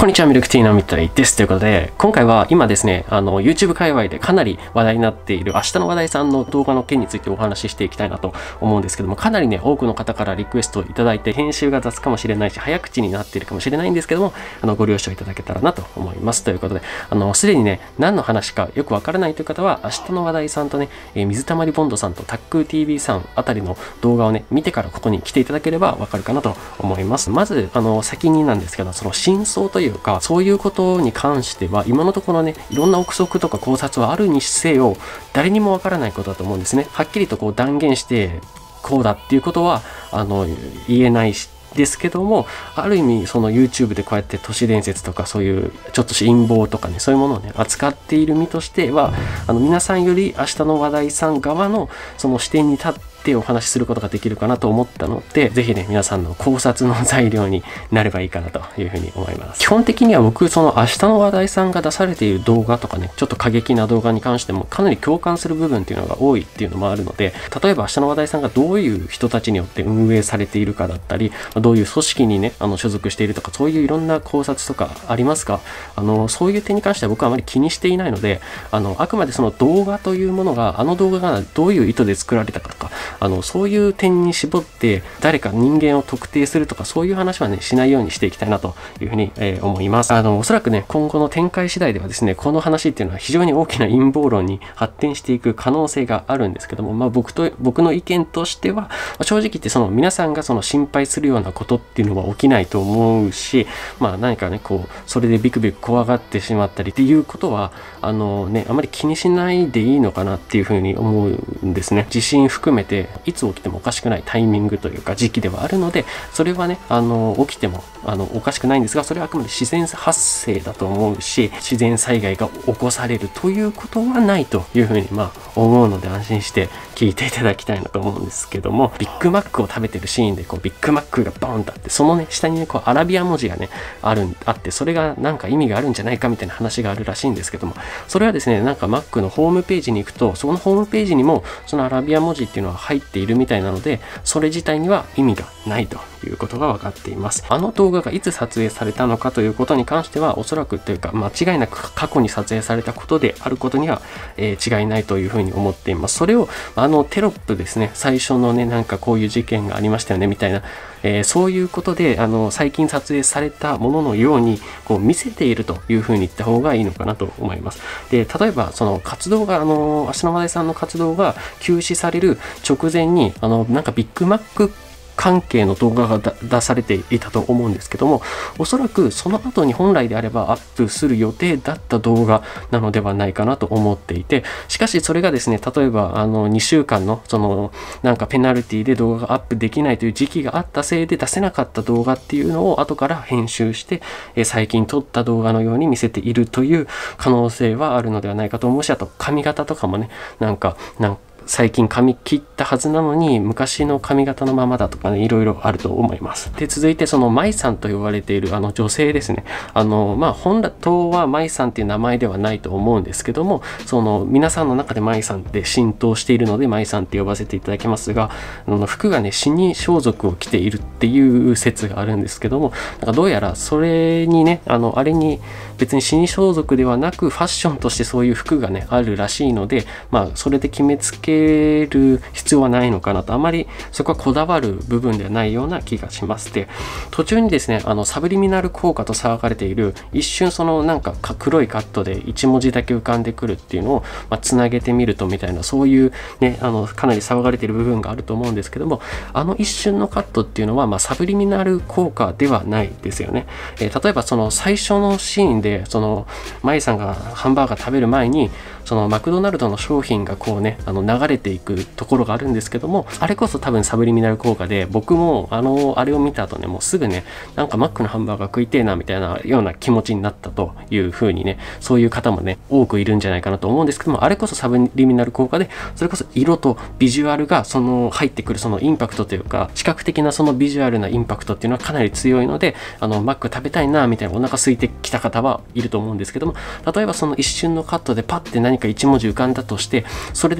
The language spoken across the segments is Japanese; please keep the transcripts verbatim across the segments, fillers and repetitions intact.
んにちは、ミルクティーのみたいです。ということで、今回は今ですね、あの、YouTube 界隈でかなり話題になっている明日の話題さんの動画の件についてお話ししていきたいなと思うんですけども、かなりね、多くの方からリクエストをいただいて、編集が雑かもしれないし、早口になっているかもしれないんですけども、あの、ご了承いただけたらなと思います。ということで、あの、すでにね、何の話かよくわからないという方は、明日の話題さんとね、えー、水溜りボンドさんとタック ティーブイ さんあたりの動画をね、見てからここに来ていただければわかるかなと思います。まず、あの、先になんですけど、その真相というか、そういうことに関しては今のところね、いろんな憶測とか考察はあるにせよ誰にもわからないことだと思うんですね。はっきりとこう断言してこうだっていうことはあの言えないしですけども、ある意味その YouTube でこうやって都市伝説とかそういうちょっと陰謀とかね、そういうものをね扱っている身としては、あの皆さんより明日の話題さん側のその視点に立ってお話しすることができるかなと思ったので、ぜひね皆さんの考察の材料になればいいかなというふうに思います。基本的には僕その明日の話題さんが出されている動画とかね、ちょっと過激な動画に関してもかなり共感する部分っていうのが多いっていうのもあるので、例えば明日の話題さんがどういう人たちによって運営されているかだったり、どういう組織にねあの所属しているとか、そういういろんな考察とかありますが、あのそういう点に関しては僕はあまり気にしていないので、あのあくまでその動画というものが、あの動画がどういう意図で作られたかとか、あのそういう点に絞って誰か人間を特定するとか、そういう話はねしないようにしていきたいなというふうに、えー、思います。あのおそらくね今後の展開次第ではですね、この話っていうのは非常に大きな陰謀論に発展していく可能性があるんですけども、まあ僕と僕の意見としては、正直言ってその皆さんがその心配するようなことっていうのは起きないと思うし、まあ何かねこうそれでビクビク怖がってしまったりっていうことはあのねあまり気にしないでいいのかなっていうふうに思うんですね。地震含めていつ起きてもおかしくないタイミングというか時期ではあるので、それはねあの起きてもあのおかしくないんですが、それはあくまで自然発生だと思うし、自然災害が起こされるということはないというふうにまあ思うので、安心して聞いていただきたいなと思うんですけども、ビッグマックを食べてるシーンでこうビッグマックがボーンとあって、そのね下にねこうアラビア文字がねあるあって、それがなんか意味があるんじゃないかみたいな話があるらしいんですけども、それはですねなんか Mac のホームページに行くと、そのホームページにもそのアラビア文字っていうのは入っているみたいなので、それ自体には意味がないということが分かっています。あの動画がいつ撮影されたのかということに関しては、おそらくというか間違いなく過去に撮影されたことであることには、えー、違いないというふうに思っています。それをあのテロップですね、最初のねなんかこういう事件がありましたよねみたいな、えー、そういうことであの最近撮影されたもののようにこう見せているというふうに言った方がいいのかなと思います。で、例えばその活動があの明日の話題さんの活動が休止される直前にあのなんかビッグマック関係の動画が出されていたと思うんですけども、おそらくその後に本来であればアップする予定だった動画なのではないかなと思っていて、しかしそれがですね例えばあのにしゅうかんのそのなんかペナルティで動画がアップできないという時期があったせいで出せなかった動画っていうのを後から編集してえ最近撮った動画のように見せているという可能性はあるのではないかと思うし、あと髪型とかもねなんかなんか最近髪切ったはずなのに昔の髪型のままだとかね、いろいろあると思います。で、続いてその舞さんと呼ばれているあの女性ですね。あのまあ本当は舞さんっていう名前ではないと思うんですけども、その皆さんの中で舞さんって浸透しているので舞さんって呼ばせていただきますが、あの服がね死に装束を着ているっていう説があるんですけども、なんかどうやらそれにねあのあれに別に死に装束ではなくファッションとしてそういう服がねあるらしいので、まあそれで決めつける必要はないのかなと、あまりそこはこだわる部分ではないような気がします。で、途中にですねあのサブリミナル効果と騒がれている、一瞬そのなんか黒いカットでいち文字だけ浮かんでくるっていうのを、まあ、つなげてみるとみたいな、そういうねあのかなり騒がれている部分があると思うんですけども、あの一瞬のカットっていうのは、まあ、サブリミナル効果ではないですよね。えー、例えばその最初のシーンでそのマイさんがハンバーガー食べる前にそのマクドナルドの商品がこうねあの流れていくところがあるんですけども、あれこそ多分サブリミナル効果で、僕もあのあれを見た後ねもうすぐねなんかマックのハンバーガー食いてえなみたいなような気持ちになったという風にね、そういう方もね多くいるんじゃないかなと思うんですけども、あれこそサブリミナル効果で、それこそ色とビジュアルがその入ってくるそのインパクトというか視覚的なそのビジュアルなインパクトっていうのはかなり強いので、あのマック食べたいなみたいなお腹空いてきた方はいると思うんですけども、例えばその一瞬のカットでパッて何か一文字浮かんだとして、それで何か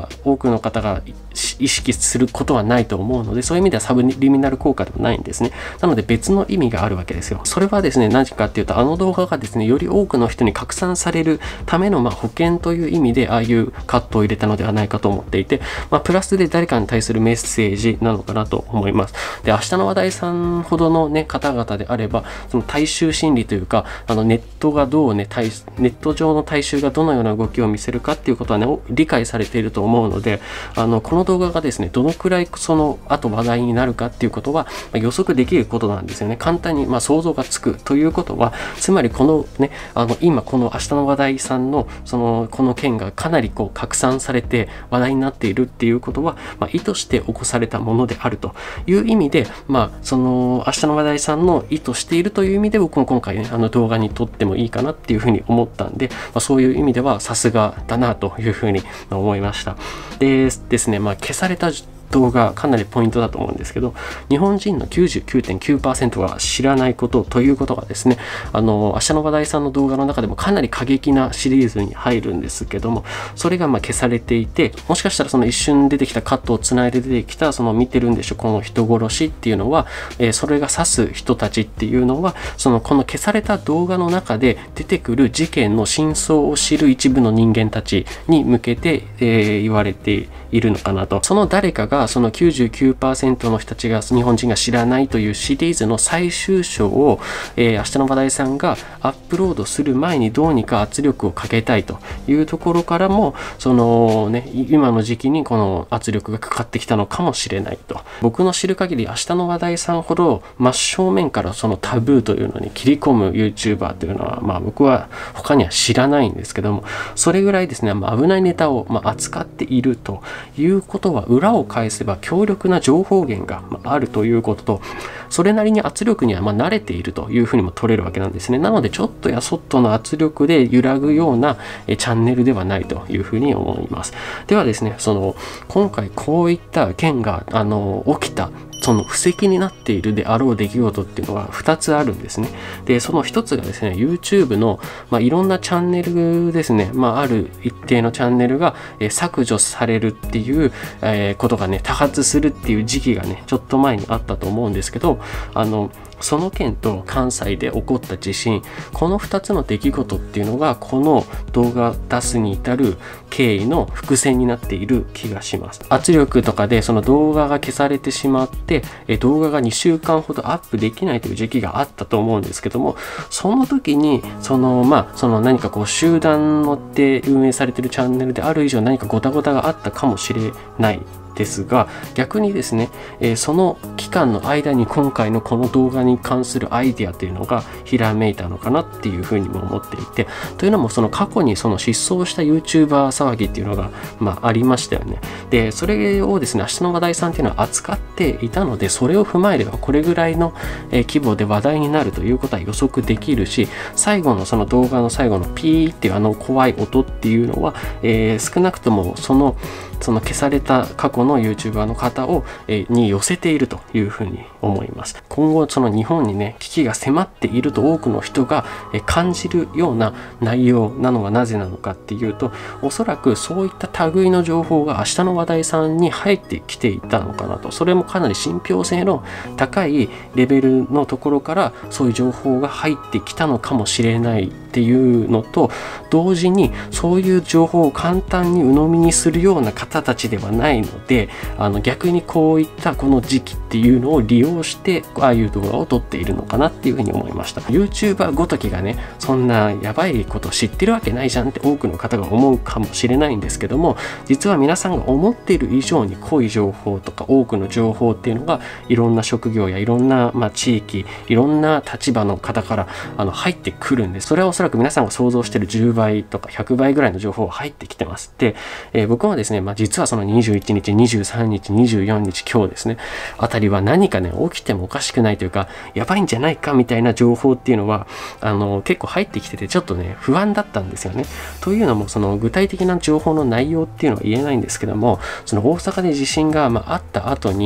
まあ多くの方が意識することはないと思うので、そういう意味ではサブリミナル効果でもないんですね。なので別の意味があるわけですよ。それはですね、何かっていうと、あの動画がですね、より多くの人に拡散されるためのまあ保険という意味で、ああいうカットを入れたのではないかと思っていて、まあ、プラスで誰かに対するメッセージなのかなと思います。で、明日の話題さんほどのね、方々であれば、その大衆心理というか、あのネットがどうね、ネット上の大衆がどのような動きを見せるかっていうことはね、理解されていると思うので、あの、この動画がですね、どのくらいその後話題になるかっていうことは、まあ、予測できることなんですよね。簡単にまあ想像がつくということは、つまりこのね、あの、今この明日の話題さんの、その、この件がかなりこう拡散されて話題になっているっていうことは、まあ、意図して起こされたものであるという意味で、まあ、その、明日の話題さんの意図しているという意味で、僕も今回ね、あの動画に撮ってもいいかなっていうふうに思ったんで、まあ、そういう意味ではさすがだなというふうに思いました。でですね、まあ、消された動画かなりポイントだと思うんですけど、日本人の きゅうじゅうきゅうてんきゅうパーセント が知らないことということがですね、あの明日の話題さんの動画の中でもかなり過激なシリーズに入るんですけども、それがまあ消されていて、もしかしたらその一瞬出てきたカットをつないで出てきたその見てるんでしょこの人殺しっていうのは、えー、それが指す人たちっていうのは、そのこの消された動画の中で出てくる事件の真相を知る一部の人間たちに向けて、えー、言われているのかなと。その誰かがその きゅうじゅうきゅうパーセント の人たちが日本人が知らないというシリーズの最終章を、えー、明日の話題さんがアップロードする前にどうにか圧力をかけたいというところからも、そのね、今の時期にこの圧力がかかってきたのかもしれないと。僕の知る限り明日の話題さんほど真正面からそのタブーというのに切り込む YouTuber というのは、まあ僕は他には知らないんですけども、それぐらいですね、まあ、危ないネタをまあ扱っているということは、裏を返せば強力な情報源があるということと、それなりに圧力にはまあ慣れているというふうにも取れるわけなんですね。なのでちょっとやそっとの圧力で揺らぐようなチャンネルではないというふうに思います。ではですね、その今回こういった件があの起きたその布石になっているであろう出来事っていうのがふたつあるんですね。で、そのひとつがですね、YouTube の、まあ、いろんなチャンネルですね、まあ、ある一定のチャンネルが、えー、削除されるっていう、えー、ことがね、多発するっていう時期がね、ちょっと前にあったと思うんですけど、あの、その件と関西で起こった地震、このふたつの出来事っていうのがこの動画出すに至る経緯の伏線になっている気がします。圧力とかでその動画が消されてしまって、え動画がにしゅうかんほどアップできないという時期があったと思うんですけども、その時にそのまあその何かこう集団のって運営されているチャンネルである以上何かゴタゴタがあったかもしれないですが、逆にですね、えー、その期間の間に今回のこの動画に関するアイディアというのがひらめいたのかなっていうふうにも思っていて、というのもその過去にその失踪した YouTuber 騒ぎっていうのが、まあ、ありましたよね。で、それをですね、明日の話題さんっていうのは扱っていたので、それを踏まえればこれぐらいの、えー、規模で話題になるということは予測できるし、最後のその動画の最後のピーっていうあの怖い音っていうのは、えー、少なくともそのその消された過去の YouTuber の方を、えー、に寄せているというふうに思います。今後その日本にね、危機が迫っていると多くの人が、えー、感じるような内容なのはなぜなのかっていうと、おそらくそういった類の情報が明日の話題さんに入ってきていたのかなと。それもかなり信憑性の高いレベルのところからそういう情報が入ってきたのかもしれないっていうのと同時に、そういう情報を簡単に鵜呑みにするような方たちではないので、あの逆にこういったこの時期っていうのを利用してああいう動画を撮っているのかなっていうふうに思いました。 YouTuber ごときがね、そんなやばいこと知ってるわけないじゃんって多くの方が思うかもしれないんですけども、実は皆さんが思っている以上に濃い情報とか多くの情報っていうのがいろんな職業やいろんな、まあ、地域、いろんな立場の方からあの入ってくるんです。それはおそらく皆さんが想像しているじゅうばいとかひゃくばいぐらいの情報が入ってきてます。で、えー、僕はですね、まあ、実はそのにじゅういちにち、にじゅうさんにち、にじゅうよっか、今日ですね、あたりは何かね、起きてもおかしくないというか、やばいんじゃないかみたいな情報っていうのは、あの、結構入ってきてて、ちょっとね、不安だったんですよね。というのも、その具体的な情報の内容っていうのは言えないんですけども、その大阪で地震が、まあ、あった後に、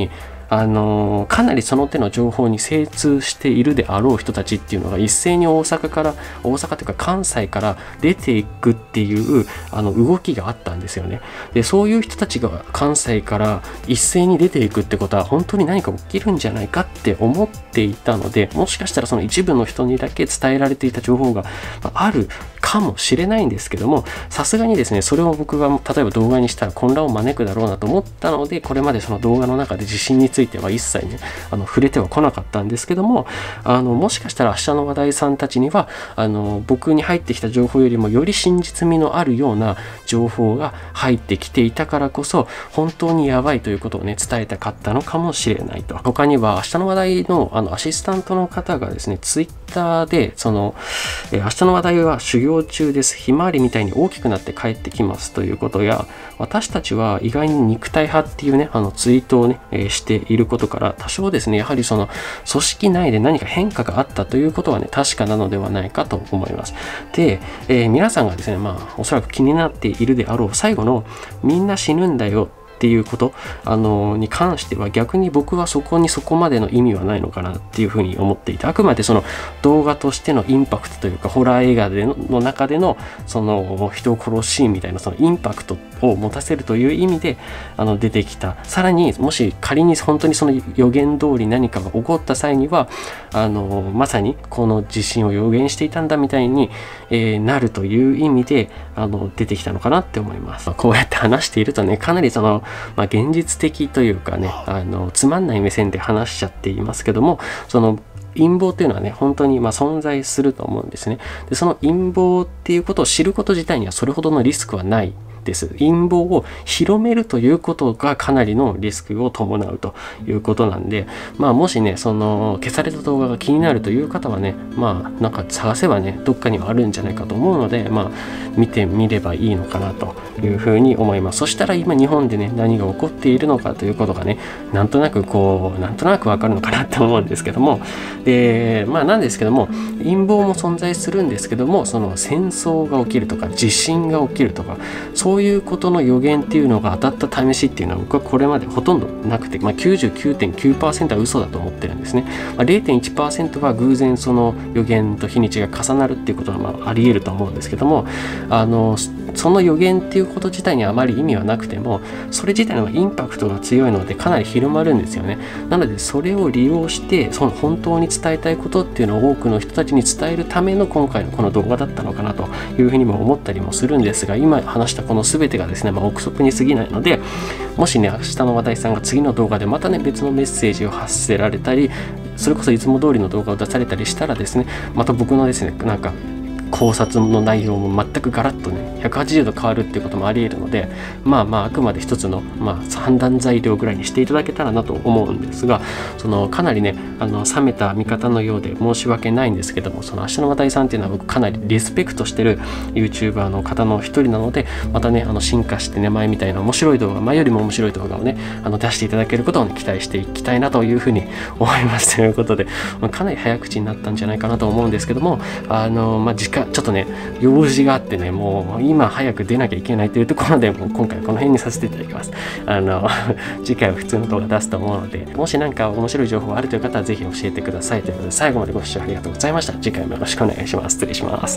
あのかなりその手の情報に精通しているであろう人たちっていうのが一斉に大阪から大阪というか関西から出ていくっていうあの動きがあったんですよね。でそういう人たちが関西から一斉に出ていくってことは本当に何か起きるんじゃないかって思っていたので、もしかしたらその一部の人にだけ伝えられていた情報があるかもしれないんですけども、さすがにですねそれを僕が例えば動画にしたら混乱を招くだろうなと思ったので、これまでその動画の中で地震については一切ねあの触れてはこなかったんですけども、あのもしかしたら明日の話題さんたちにはあの僕に入ってきた情報よりもより真実味のあるような情報が入ってきていたからこそ本当にやばいということをね伝えたかったのかもしれないと。他には明日の話題のあのアシスタントの方がですねツイッターでその、えー、明日の話題は修行中です、ひまわりみたいに大きくなって帰ってきますということや、私たちは意外に肉体派っていうねあのツイートをね、えー、していることから多少ですねやはりその組織内で何か変化があったということはね確かなのではないかと思います。で、えー、皆さんがですねまあおそらく気になっているであろう最後のみんな死ぬんだよっていうことあのに関しては逆に僕はそこにそこまでの意味はないのかなっていうふうに思っていて、あくまでその動画としてのインパクトというかホラー映画で の, の中でのその人を殺すシーンみたいなそのインパクトを持たせるという意味であの出てきた。さらにもし仮に本当にその予言通り何かが起こった際にはあのまさにこの地震を予言していたんだみたいに、えー、なるという意味であの出てきたのかなって思います。こうやって話しているとねかなりそのまあ、現実的というかねあのつまんない目線で話しちゃっていますけども、その陰謀というのはね本当にまあ存在すると思うんですね。でその陰謀っていうことを知ること自体にはそれほどのリスクはないです。陰謀を広めるということがかなりのリスクを伴うということなんで、まあもしねその消された動画が気になるという方はねまあなんか探せばねどっかにはあるんじゃないかと思うので、まあ見てみればいいのかなというふうに思います。そしたら今日本でね何が起こっているのかということがねなんとなくこうなんとなくわかるのかなって思うんですけども、でまあなんですけども陰謀も存在するんですけども、その戦争が起きるとか地震が起きるとかそういうことの予言っていうのが当たった試しっていうのは僕はこれまでほとんどなくて、まあ、きゅうじゅうきゅうてんきゅうパーセント は嘘だと思ってるんですね。まあ、れいてんいちパーセント は偶然その予言と日にちが重なるっていうことはまああり得ると思うんですけども、あのその予言っていうこと自体にはあまり意味はなくてもそれ自体のインパクトが強いのでかなり広まるんですよね。なのでそれを利用してその本当に伝えたいことっていうのを多くの人たちに伝えるための今回のこの動画だったのかなというふうにも思ったりもするんですが、今話したこの全てがですね、まあ、憶測に過ぎないので、もしね明日の話題さんが次の動画でまたね別のメッセージを発せられたりそれこそいつも通りの動画を出されたりしたらですね、また僕のですねなんか考察の内容も全くガラッとねひゃくはちじゅうど変わるっていうこともあり得るので、まあまああくまで一つの、まあ、判断材料ぐらいにしていただけたらなと思うんですが、そのかなりねあの冷めた見方のようで申し訳ないんですけども、その明日の話題さんっていうのは僕かなりリスペクトしてる YouTuber の方の一人なので、またねあの進化してね前みたいな面白い動画前よりも面白い動画をねあの出していただけることを、ね、期待していきたいなというふうに思いますということで、まあ、かなり早口になったんじゃないかなと思うんですけども、あのまあ時間ちょっとね用事があってねもう今早く出なきゃいけないというところでもう今回この辺にさせていただきます。あの次回は普通の動画出すと思うので、もし何か面白い情報あるという方はぜひ教えてくださいということで、最後までご視聴ありがとうございました。次回もよろしくお願いします。失礼します。